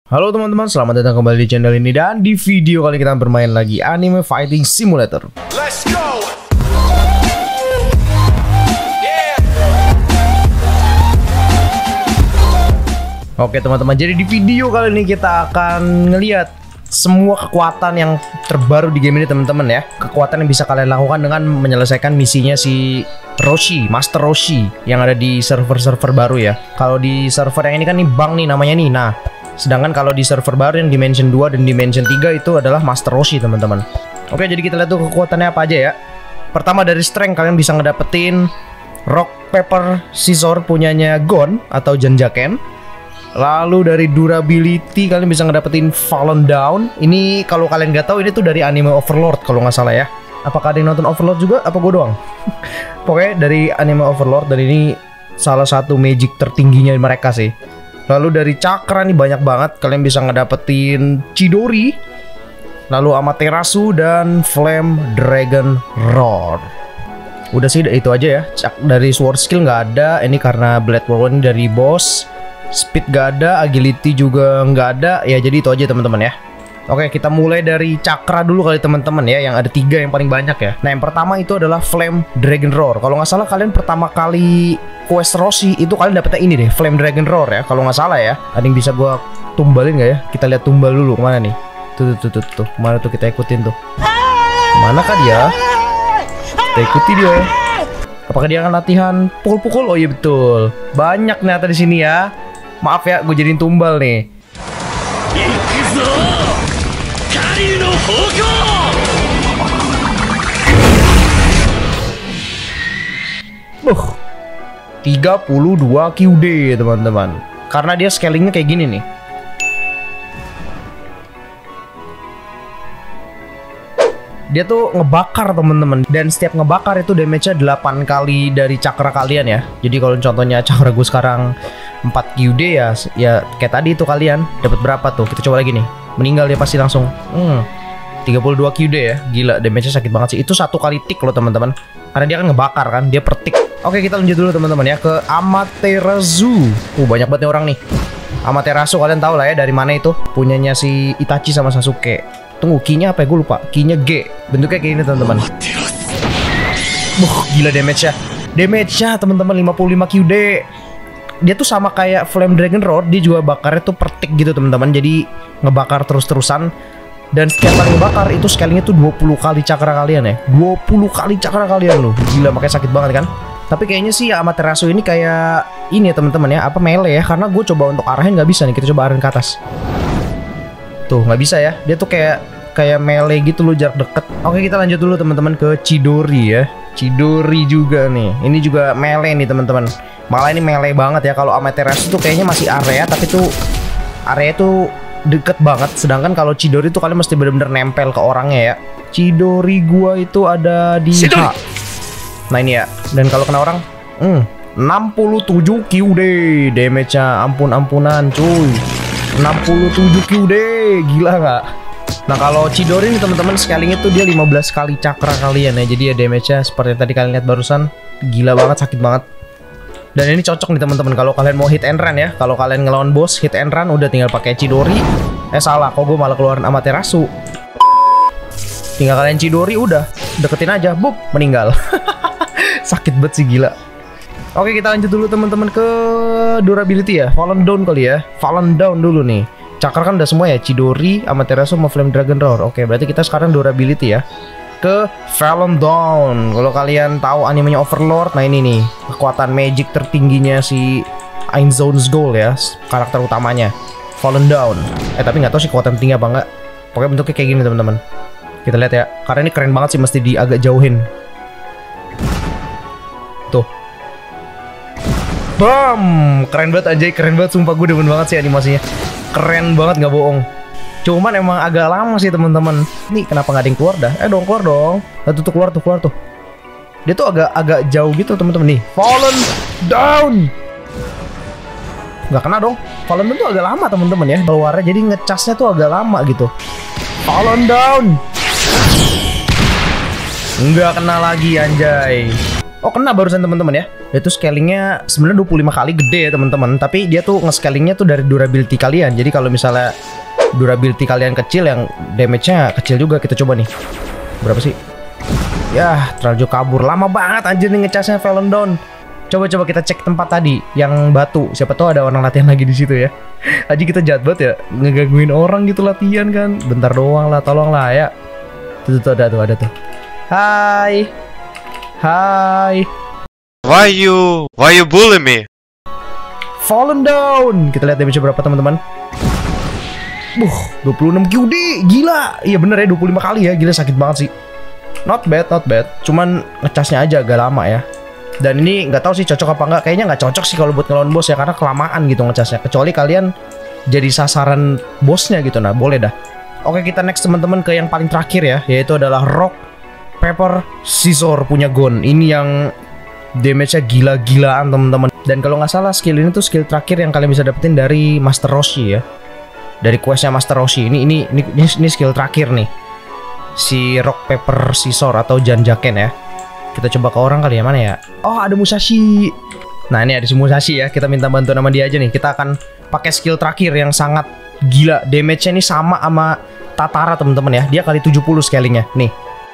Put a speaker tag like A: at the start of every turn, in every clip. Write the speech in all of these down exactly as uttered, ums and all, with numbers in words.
A: Halo teman-teman, selamat datang kembali di channel ini. Dan di video kali kita bermain lagi Anime Fighting Simulator. Let's go! Yeah. Oke teman-teman, jadi di video kali ini kita akan ngelihat semua kekuatan yang terbaru di game ini teman-teman ya. Kekuatan yang bisa kalian lakukan dengan menyelesaikan misinya si Roshi, Master Roshi yang ada di server-server baru ya. Kalau di server yang ini kan nih Bang nih namanya nih. Nah, sedangkan kalau di server baru yang Dimension dua dan Dimension tiga itu adalah Master Roshi teman-teman. Oke, jadi kita lihat tuh kekuatannya apa aja ya. Pertama dari strength, kalian bisa ngedapetin Rock Paper Scissor punyanya Gon atau Janjaken. Lalu dari durability kalian bisa ngedapetin Fallen Down. Ini kalau kalian nggak tahu ini tuh dari anime Overlord kalau nggak salah ya. Apakah ada yang nonton Overlord juga? Apa gue doang? Pokoknya dari anime Overlord, dan ini salah satu magic tertingginya mereka sih. Lalu dari Cakra nih banyak banget, kalian bisa ngedapetin Chidori, lalu Amaterasu dan Flame Dragon Roar. Udah sih itu aja ya. Dari sword skill nggak ada, ini karena Blade War ini dari boss. Speed nggak ada, agility juga nggak ada, ya jadi itu aja teman-teman ya. Oke, kita mulai dari Cakra dulu kali teman-teman ya, yang ada tiga yang paling banyak ya. Nah, yang pertama itu adalah Flame Dragon Roar. Kalau nggak salah kalian pertama kali quest Roshi itu kalian dapetnya ini deh, Flame Dragon Roar ya. Kalau nggak salah ya. Ada yang bisa gua tumbalin nggak ya? Kita lihat tumbal dulu kemana nih? Tuh tuh tuh tuh, tuh. Kemana tuh, kita ikutin tuh. Mana kah dia? Kita ikuti dia. Apakah dia akan latihan pukul-pukul? Oh iya betul. Banyak ternyata di sini ya. Maaf ya, gue jadiin tumbal nih. Buh, tiga puluh dua Q D teman-teman. Karena dia scalingnya kayak gini nih. Dia tuh ngebakar teman-teman, dan setiap ngebakar itu damage-nya delapan kali dari cakra kalian ya. Jadi kalau contohnya cakra gue sekarang empat Q D ya, ya kayak tadi itu kalian dapat berapa tuh? Kita coba lagi nih. Meninggal dia pasti langsung. Hmm, tiga puluh dua Q D ya. Gila, damage-nya sakit banget sih. Itu satu kali tick loh teman-teman. Karena dia kan ngebakar kan, dia per tick. Oke, kita lanjut dulu teman-teman ya ke Amaterasu. Uh, banyak banget nih orang nih. Amaterasu kalian tahu lah ya dari mana itu? Punyanya si Itachi sama Sasuke. Tunggu, key-nya apa ya? Gue lupa. Key-nya G. Bentuknya kayak ini teman-teman. Buh, gila damage-nya. Damage-nya teman-teman lima puluh lima Q D. Dia tuh sama kayak Flame Dragon Roar, dia juga bakarnya tuh per tick gitu teman-teman. Jadi ngebakar terus-terusan. Dan setiap kali ngebakar itu scalingnya tuh dua puluh kali cakra kalian ya. dua puluh kali cakra kalian loh. Gila, makanya sakit banget kan. Tapi kayaknya sih Amaterasu ini kayak ini ya teman-teman ya, apa melee ya. Karena gue coba untuk arahin nggak bisa nih. Kita coba arahin ke atas. Tuh nggak bisa ya. Dia tuh kayak kayak melee gitu loh, jarak deket. Oke, kita lanjut dulu teman-teman ke Chidori ya. Chidori juga nih. Ini juga melee nih teman-teman. Malah ini melee banget ya. Kalau Amaterasu tuh kayaknya masih area, tapi tuh area tuh deket banget. Sedangkan kalau Chidori tuh kalian mesti bener-bener nempel ke orangnya ya. Chidori gua itu ada di H. Nah ini ya. Dan kalau kena orang, hmm, enam puluh tujuh Q D damage-nya. Ampun-ampunan cuy. enam puluh tujuh Q D, gila nggak? Nah kalau Chidori ini teman-teman scalingnya tuh dia lima belas kali cakra kalian ya. Jadi ya damage-nya seperti yang tadi kalian lihat barusan, gila banget, sakit banget. Dan ini cocok nih teman-teman kalau kalian mau hit and run ya. Kalau kalian ngelawan bos hit and run udah tinggal pakai Chidori. Eh salah, kok gue malah keluarin Amaterasu. Tinggal kalian Chidori udah deketin aja, bup, meninggal. Sakit banget sih, gila. Oke, kita lanjut dulu teman-teman ke durability ya. Fallen Down kali ya. Fallen Down dulu nih. Cakra kan udah semua ya, Chidori, Amaterasu sama Flame Dragon Roar. Oke, berarti kita sekarang durability ya. Ke Fallen Down. Kalau kalian tahu animenya Overlord, nah ini nih kekuatan magic tertingginya si Ainzone's Goal ya, karakter utamanya. Fallen Down. Eh tapi nggak tahu sih kekuatan tinggi apa enggak. Pokoknya bentuknya kayak gini teman-teman. Kita lihat ya. Karena ini keren banget sih, mesti di agak jauhin. Tuh. Bam, keren banget anjay, keren banget sumpah, gue demen banget sih animasinya. Keren banget, nggak bohong. Cuman emang agak lama sih teman-teman. Nih kenapa nggak ada yang keluar dah? Eh dong keluar dong. Nah, tuh, tuh keluar tuh keluar tuh. Dia tuh agak agak jauh gitu teman-teman nih. Fallen Down. Nggak kena dong. Fallen Down tuh agak lama teman-teman ya. Keluarnya jadi ngecasnya tuh agak lama gitu. Fallen Down. Nggak kena lagi anjay. Oh kena barusan teman-teman ya. Itu scalingnya sebenarnya dua puluh lima kali gede ya teman-teman. Tapi dia tuh nge-scalingnya tuh dari durability kalian. Jadi kalau misalnya durability kalian kecil, yang damage-nya kecil juga. Kita coba nih. Berapa sih? Yah, terlalu jauh kabur. Lama banget anjir nih ngecasnya Fallen Dawn. Coba-coba kita cek tempat tadi yang batu. Siapa tahu ada orang latihan lagi di situ ya. Aji kita jahat banget ya, ngegangguin orang gitu latihan kan. Bentar doang lah, tolong lah ya. Tuh, tuh, tuh ada tuh, ada tuh. Hai. Hai.
B: Why you Why you bully me?
A: Fallen Dawn. Kita lihat damage berapa teman-teman. Buh, dua puluh enam Q D. Gila. Iya bener ya, dua puluh lima kali ya. Gila sakit banget sih. Not bad, not bad. Cuman ngecasnya aja agak lama ya. Dan ini nggak tahu sih cocok apa nggak. Kayaknya nggak cocok sih kalau buat ngelawan bos ya, karena kelamaan gitu ngecasnya. Kecuali kalian jadi sasaran bosnya gitu. Nah boleh dah. Oke, kita next teman-teman ke yang paling terakhir ya, yaitu adalah Rock Paper Scissors punya Gon. Ini yang damage-nya gila-gilaan teman-teman. Dan kalau nggak salah skill ini tuh skill terakhir yang kalian bisa dapetin dari Master Roshi ya. Dari questnya Master Roshi. Ini ini ini, ini, ini skill terakhir nih. Si Rock Paper Scissors atau Janjaken ya. Kita coba ke orang kali ya, mana ya? Oh ada Musashi. Nah ini ada si Musashi ya. Kita minta bantuan sama dia aja nih. Kita akan pakai skill terakhir yang sangat gila. Damage-nya ini sama sama Tatara teman-teman ya. Dia kali tujuh puluh scalingnya. Nih.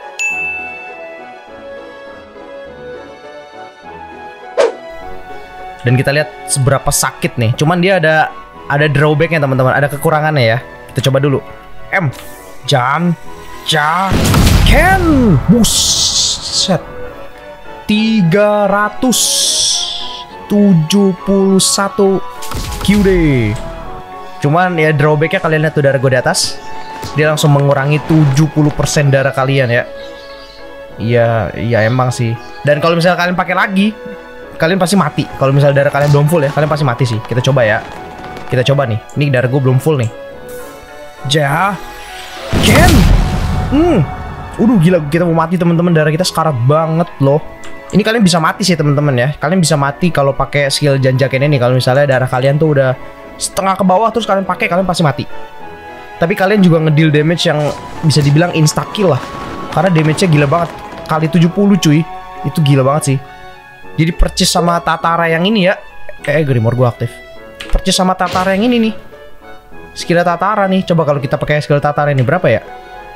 A: Dan kita lihat seberapa sakit nih. Cuman dia ada ada drawbacknya teman-teman. Ada kekurangannya ya. Kita coba dulu. M. Jan. Ja. Ken. Buset. tiga ratus tujuh puluh satu Q D. Cuman ya drawbacknya kalian lihat tuh darah gue di atas. Dia langsung mengurangi tujuh puluh persen darah kalian ya. Iya, iya emang sih. Dan kalau misalnya kalian pakai lagi, kalian pasti mati. Kalau misalnya darah kalian belum full ya, kalian pasti mati sih. Kita coba ya. Kita coba nih. Ini darah gue belum full nih. Ja. Ken. Hmm. Udah gila, kita mau mati teman-teman. Darah kita sekarat banget loh. Ini kalian bisa mati sih teman-teman ya. Kalian bisa mati kalau pakai skill Janjaken ini. Kalau misalnya darah kalian tuh udah setengah ke bawah terus kalian pakai, kalian pasti mati. Tapi kalian juga ngedeal damage yang bisa dibilang insta kill lah. Karena damage-nya gila banget. Kali tujuh puluh cuy. Itu gila banget sih. Jadi purchase sama Tatara yang ini ya. Eh Grimoire gue aktif. Purchase sama Tatara yang ini nih. Skill Tatara nih. Coba kalau kita pakai skill Tatara ini berapa ya?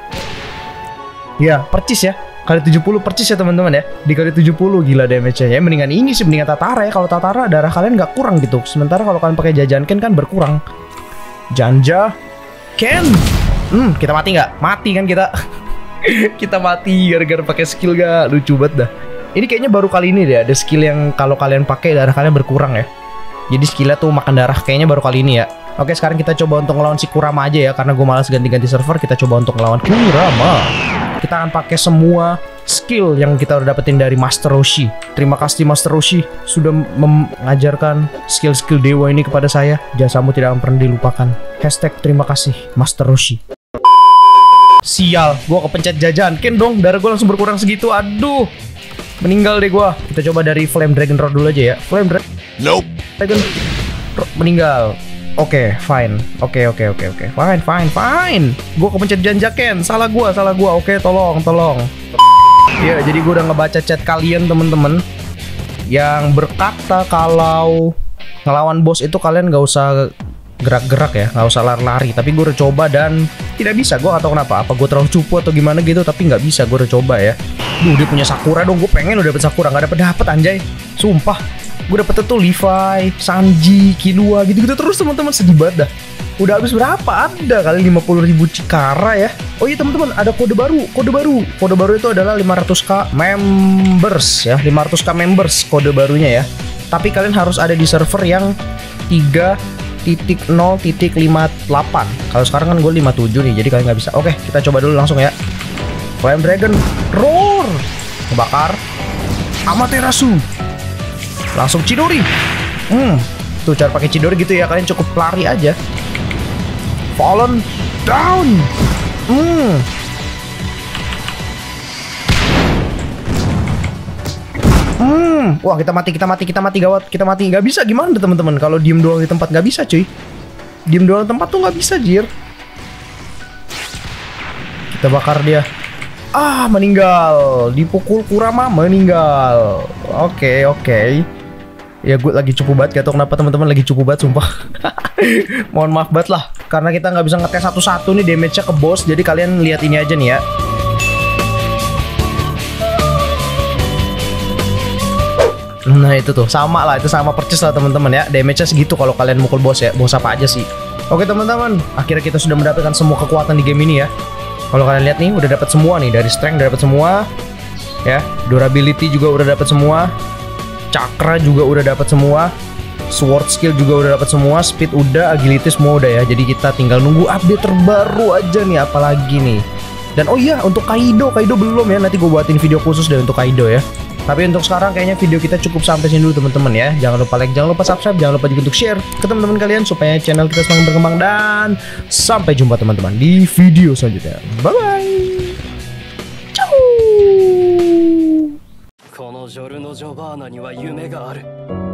A: Ya purchase ya. Kali tujuh puluh percis ya teman-teman ya. Dikali tujuh puluh gila damage-nya ya. Mendingan ini sih, mendingan Tatara ya. Kalau Tatara darah kalian nggak kurang gitu. Sementara kalau kalian pakai Janjaken kan berkurang. Janja Ken. Hmm, kita mati nggak? Mati kan kita. Kita mati gara-gara pakai skill gak lucu banget dah. Ini kayaknya baru kali ini deh ada skill yang kalau kalian pakai darah kalian berkurang ya. Jadi skillnya tuh makan darah, kayaknya baru kali ini ya. Oke, sekarang kita coba untuk ngelawan si Kurama aja ya, karena gue malas ganti-ganti server. Kita coba untuk ngelawan Kurama. Kita akan pakai semua skill yang kita udah dapetin dari Master Roshi. Terima kasih Master Roshi sudah mengajarkan skill-skill dewa ini kepada saya. Jasamu tidak akan pernah dilupakan. Hashtag terima kasih Master Roshi. Sial, gue kepencet Janjaken dong. Darah gue langsung berkurang segitu. Aduh, meninggal deh gue. Kita coba dari Flame Dragon Rod dulu aja ya. Flame Dragon.
B: Nope.
A: Dragon Rod meninggal. Oke, okay, fine. Oke, okay, oke, okay, oke, okay, oke. Okay. Fine, fine, fine. Gue kepencet Janjaken. Salah gue, salah gue. Oke, okay, tolong, tolong. Ya, jadi gue udah ngebaca chat kalian temen-temen yang berkata kalau ngelawan bos itu kalian gak usah gerak-gerak ya, nggak usah lari-lari. Tapi gue udah coba dan tidak bisa. Gue gak tahu kenapa. Apa gue terlalu cupu atau gimana gitu. Tapi nggak bisa. Gue udah coba ya. Duh, dia punya Sakura dong. Gue pengen udah dapet Sakura. Nggak dapet-dapet anjay. Sumpah. Gue dapet tuh Levi, Sanji, Killua gitu-gitu terus teman-teman. Sedih banget dah. Udah habis berapa? Ada kali lima puluh ribu Cikara ya. Oh iya teman-teman, ada kode baru. Kode baru. Kode baru itu adalah lima ratus k members ya. lima ratus k members kode barunya ya. Tapi kalian harus ada di server yang tiga titik nol titik lima delapan. Kalau sekarang kan gue lima puluh tujuh nih, jadi kalian nggak bisa. Oke, kita coba dulu langsung ya. Flame Dragon Roar. Kebakar. Amaterasu. Langsung Chidori. Hmm, tuh cara pakai Chidori gitu ya. Kalian cukup lari aja. Fallen Down. Hmm. Hmm, wah kita mati, kita mati, kita mati gawat, kita mati. Nggak bisa gimana teman-teman? Kalau diem doang di tempat nggak bisa cuy. Diem doang di tempat tuh nggak bisa jir. Kita bakar dia. Ah, meninggal. Dipukul Kurama meninggal. Oke, oke. Ya gue lagi cupu banget, gak tau kenapa teman-teman lagi cupu banget sumpah. Mohon maaf banget lah, karena kita nggak bisa ngetes satu-satu nih damage-nya ke boss. Jadi kalian lihat ini aja nih ya. Nah itu tuh sama lah, itu sama percis lah teman-teman ya. Damage-nya segitu kalau kalian mukul boss ya. Boss apa aja sih. Oke teman-teman, akhirnya kita sudah mendapatkan semua kekuatan di game ini ya. Kalau kalian lihat nih, udah dapat semua nih. Dari strength udah dapat semua, ya. Durability juga udah dapat semua. Cakra juga udah dapat semua. Sword skill juga udah dapat semua. Speed udah, agility semua udah ya. Jadi kita tinggal nunggu update terbaru aja nih, apalagi nih. Dan oh iya, untuk Kaido, Kaido belum ya. Nanti gue buatin video khusus deh untuk Kaido ya. Tapi untuk sekarang kayaknya video kita cukup sampai sini dulu teman-teman ya. Jangan lupa like, jangan lupa subscribe, jangan lupa juga untuk share ke teman-teman kalian supaya channel kita semakin berkembang, dan sampai jumpa teman-teman di video selanjutnya. Bye bye. Ciao.
C: このジョルノ・ジョバーナには夢がある。